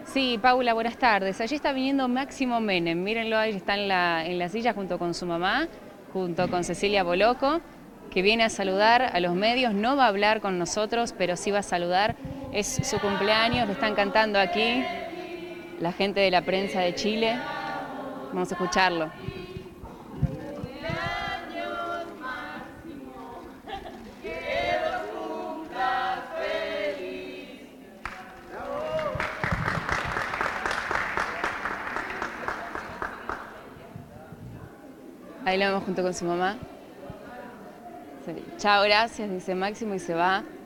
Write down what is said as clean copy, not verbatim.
Sí, Paula, buenas tardes. Allí está viniendo Máximo Menem. Mírenlo, ahí está en la silla junto con su mamá, junto con Cecilia Boloco, que viene a saludar a los medios. No va a hablar con nosotros, pero sí va a saludar. Es su cumpleaños, le están cantando aquí la gente de la prensa de Chile. Vamos a escucharlo. Ahí lo vemos junto con su mamá. Sí. Chao, gracias, dice Máximo y se va.